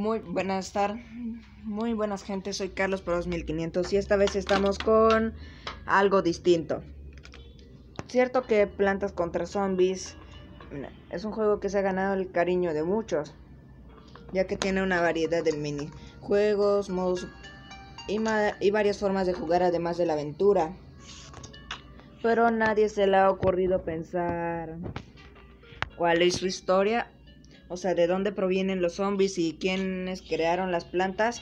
Muy buenas gente, soy Carlos Pro 2500 y esta vez estamos con algo distinto. Cierto que Plantas contra Zombies es un juego que se ha ganado el cariño de muchos, ya que tiene una variedad de minijuegos, modos y varias formas de jugar además de la aventura. Pero a nadie se le ha ocurrido pensar cuál es su historia. O sea, ¿de dónde provienen los zombies y quiénes crearon las plantas?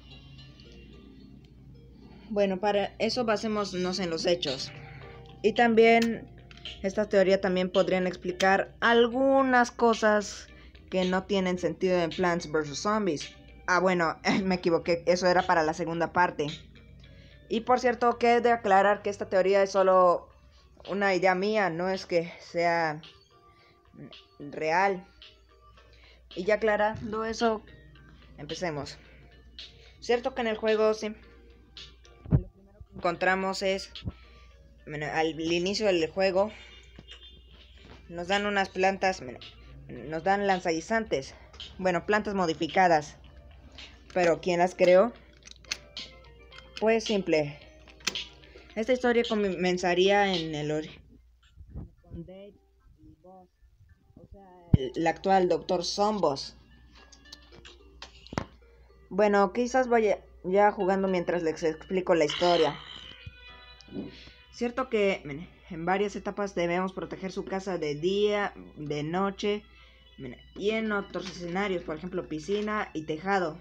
Bueno, para eso basémonos en los hechos. Y también, esta teoría también podrían explicar algunas cosas que no tienen sentido en Plants vs Zombies. Bueno, me equivoqué, eso era para la segunda parte. Y por cierto, que he de aclarar que esta teoría es solo una idea mía, no es que sea real. Y ya aclarando eso, empecemos. Cierto que en el juego sí, lo primero que encontramos es, al inicio del juego, nos dan unas plantas, nos dan lanzaguisantes, bueno, plantas modificadas. Pero ¿quién las creó? Pues simple. Esta historia comenzaría en el origen con Dave y Boss, o sea, el actual Dr. Zomboss. Bueno, quizás vaya ya jugando mientras les explico la historia. Cierto que en varias etapas debemos proteger su casa de día, de noche y en otros escenarios, por ejemplo piscina y tejado.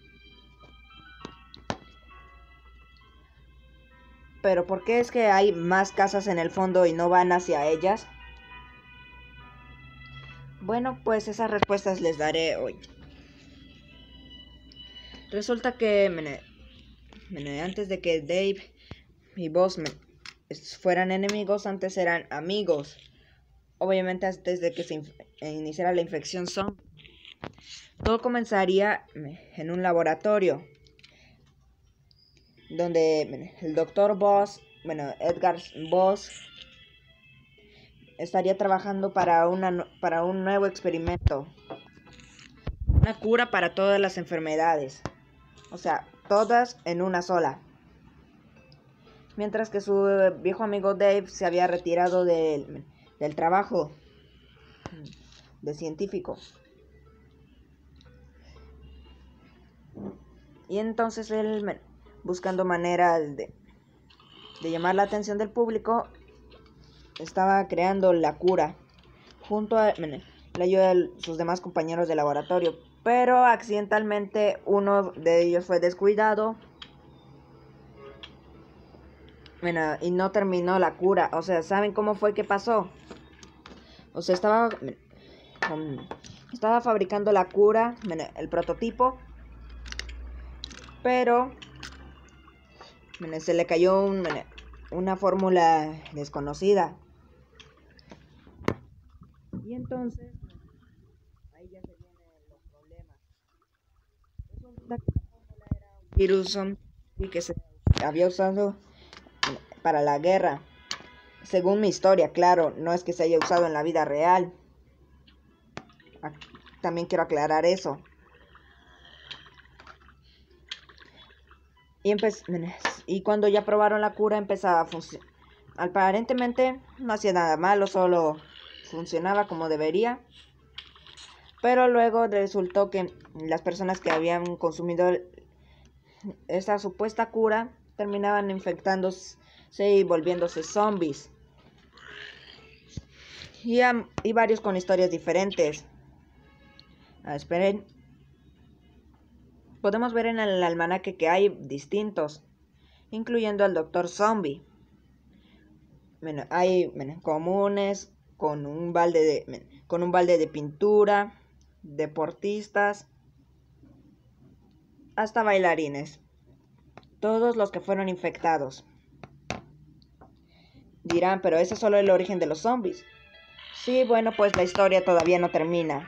Pero ¿por qué es que hay más casas en el fondo y no van hacia ellas? Bueno, pues esas respuestas les daré hoy. Resulta que antes de que Dave y Boss fueran enemigos, antes eran amigos. Obviamente antes de que se iniciara la infección zombie. Todo comenzaría en un laboratorio donde el Dr. Boss, Edgar Boss, estaría trabajando para un nuevo experimento. Una cura para todas las enfermedades. O sea, todas en una sola. Mientras que su viejo amigo Dave se había retirado del trabajo de científico. Y entonces él, buscando maneras de llamar la atención del público, estaba creando la cura junto a la ayuda de sus demás compañeros de laboratorio. Pero accidentalmente uno de ellos fue descuidado. Y no terminó la cura. O sea, ¿saben cómo fue que pasó? O sea, estaba fabricando la cura, el prototipo. Pero se le cayó una fórmula desconocida. Y entonces ahí ya se vienen los problemas. Resulta que la fórmula era un virus y que se había usado para la guerra. Según mi historia, claro, no es que se haya usado en la vida real. También quiero aclarar eso. Y cuando ya probaron la cura empezaba a funcionar. Aparentemente no hacía nada malo, solo funcionaba como debería. Pero luego resultó que las personas que habían consumido esta supuesta cura terminaban infectándose y volviéndose zombies. Y varios con historias diferentes. Esperen. Podemos ver en el almanaque que hay distintos, incluyendo al Dr. Zombie. Hay comunes con un balde de pintura, deportistas, hasta bailarines. Todos los que fueron infectados. Dirán, pero ese es solo el origen de los zombies. Sí, bueno, pues la historia todavía no termina.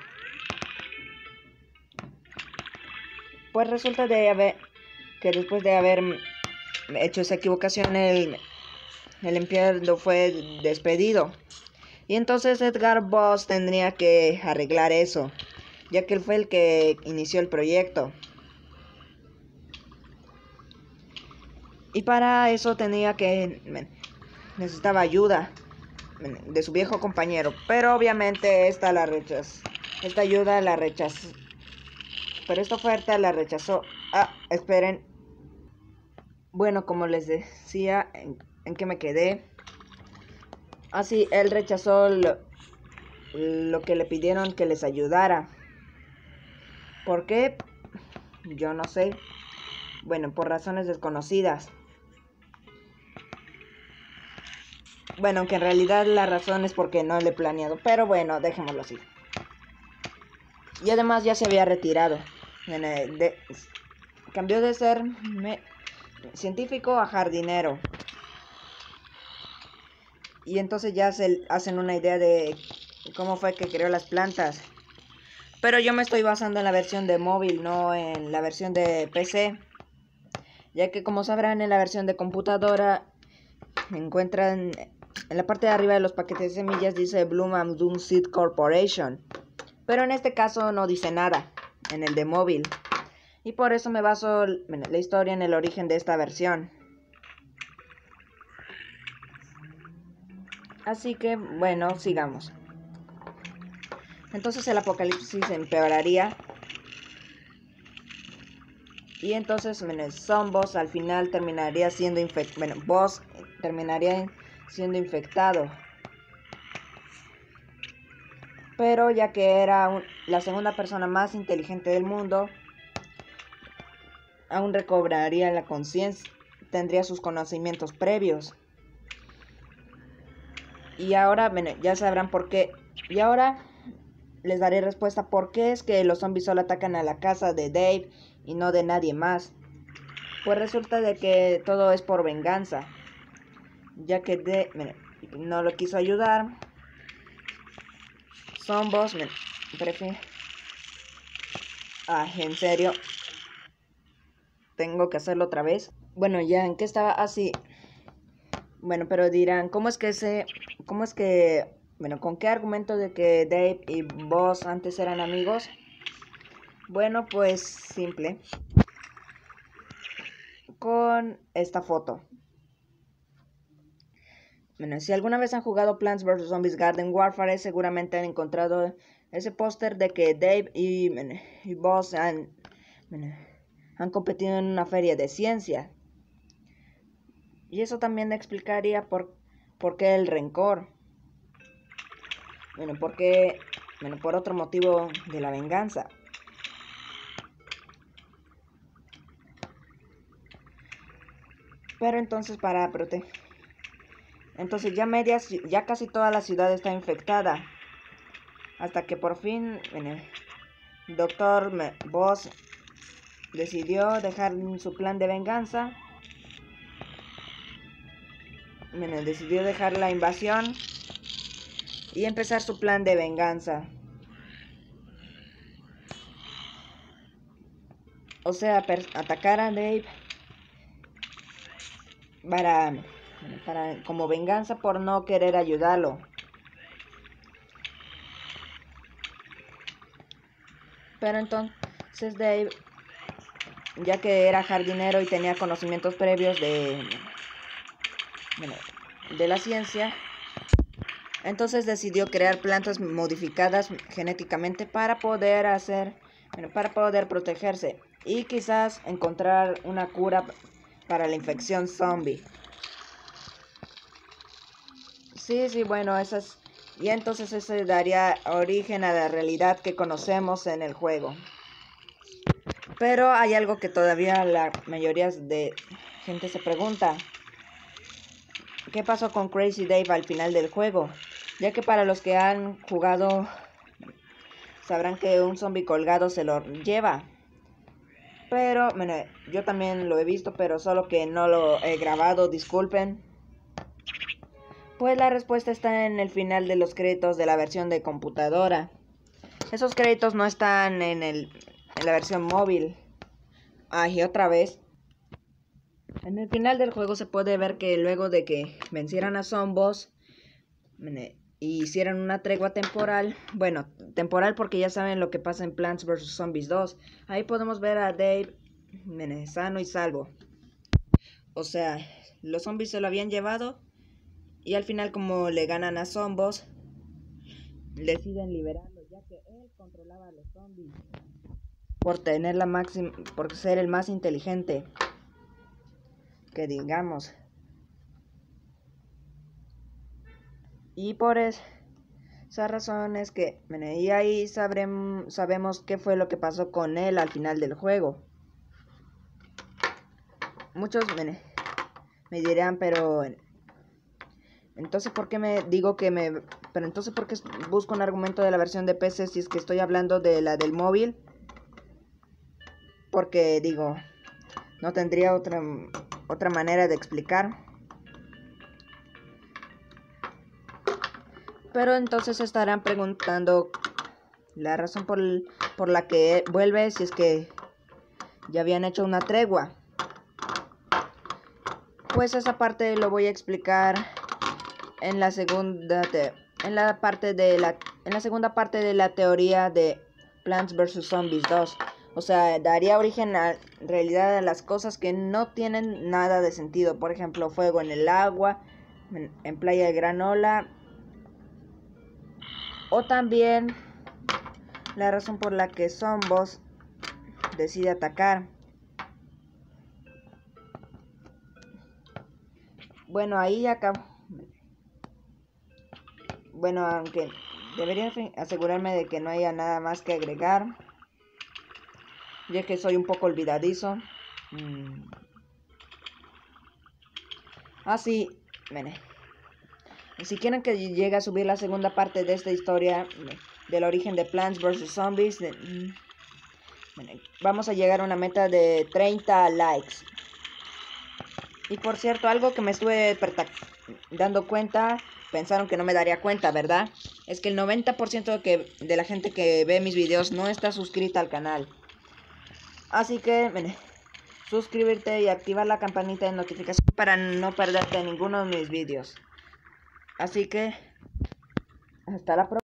Pues resulta que después de haber hecho esa equivocación, el empleado fue despedido. Y entonces Edgar Boss tendría que arreglar eso. ya que él fue el que inició el proyecto. Y para eso necesitaba ayuda de su viejo compañero, pero obviamente esta ayuda la rechazó. Pero esta oferta la rechazó. Esperen. Bueno, como les decía, en que me quedé. Así, él rechazó lo que le pidieron que les ayudara. ¿Por qué? Yo no sé. Bueno, por razones desconocidas. Bueno, aunque en realidad la razón es porque no lo he planeado. Pero bueno, dejémoslo así. Y además ya se había retirado. Cambió de ser científico a jardinero. Y entonces ya se hacen una idea de cómo fue que creó las plantas. Pero yo me estoy basando en la versión de móvil, no en la versión de PC. Ya que como sabrán, en la versión de computadora encuentran en la parte de arriba de los paquetes de semillas dice Bloom and Doom Seed Corporation. Pero en este caso no dice nada en el de móvil. Y por eso me baso la historia en el origen de esta versión. Así que, bueno, sigamos. Entonces el apocalipsis empeoraría. Y entonces Boss al final terminaría siendo Boss terminaría siendo infectado. Pero ya que era la segunda persona más inteligente del mundo, aún recobraría la conciencia, tendría sus conocimientos previos. Y ahora, ya sabrán por qué. Y ahora les daré respuesta por qué es que los zombies solo atacan a la casa de Dave y no de nadie más. Pues resulta de que todo es por venganza, ya que Dave no lo quiso ayudar. Zombies en serio, tengo que hacerlo otra vez. Bueno, ya en qué estaba así. Bueno, pero dirán, ¿con qué argumento de que Dave y Boss antes eran amigos? Bueno, pues simple. Con esta foto. Bueno, si alguna vez han jugado Plants vs Zombies Garden Warfare, seguramente han encontrado ese póster de que Dave y Boss han competido en una feria de ciencia. Y eso también explicaría por qué el rencor. Por otro motivo de la venganza. Pero entonces entonces ya casi toda la ciudad está infectada. Hasta que por fin Dr. Boss decidió dejar su plan de venganza. Decidió dejar la invasión y empezar su plan de venganza. O sea, atacar a Dave como venganza por no querer ayudarlo. Pero entonces Dave, ya que era jardinero y tenía conocimientos previos de la ciencia, entonces decidió crear plantas modificadas genéticamente para poder protegerse y quizás encontrar una cura para la infección zombie. Sí, bueno, y entonces eso daría origen a la realidad que conocemos en el juego. Pero hay algo que todavía la mayoría de gente se pregunta. ¿Qué pasó con Crazy Dave al final del juego? Ya que para los que han jugado sabrán que un zombie colgado se lo lleva. Pero, yo también lo he visto, pero solo que no lo he grabado, disculpen. Pues la respuesta está en el final de los créditos de la versión de computadora. Esos créditos no están en la versión móvil. Y otra vez. En el final del juego se puede ver que luego de que vencieran a Zomboss, y hicieran una tregua temporal. Bueno, temporal porque ya saben lo que pasa en Plants vs. Zombies 2. Ahí podemos ver a Dave sano y salvo. O sea, los zombies se lo habían llevado y al final, como le ganan a Zombos, deciden liberarlo, ya que él controlaba a los zombies por tener la máxima, por ser el más inteligente, que digamos. Y por esa razón es que, y ahí sabemos qué fue lo que pasó con él al final del juego. Muchos me dirán, pero entonces ¿por qué pero entonces ¿por qué busco un argumento de la versión de PC si es que estoy hablando de la del móvil? Porque digo, no tendría otra manera de explicar. Pero entonces estarán preguntando la razón por la que vuelve, si es que ya habían hecho una tregua. Pues esa parte lo voy a explicar en la segunda en la segunda parte de la teoría de Plants vs. Zombies 2. O sea, daría origen en realidad a las cosas que no tienen nada de sentido. Por ejemplo, fuego en el agua, en Playa de Granola. O también la razón por la que Zombos decide atacar. Bueno, ahí acabo. Bueno, aunque debería asegurarme de que no haya nada más que agregar, ya que soy un poco olvidadizo. Sí, si quieren que llegue a subir la segunda parte de esta historia del origen de Plants vs. Zombies, vamos a llegar a una meta de 30 likes. Y por cierto, algo que me estuve dando cuenta, pensaron que no me daría cuenta, ¿verdad? Es que el 90% de la gente que ve mis videos no está suscrita al canal. Así que suscribirte y activar la campanita de notificación para no perderte ninguno de mis videos. Así que hasta la próxima.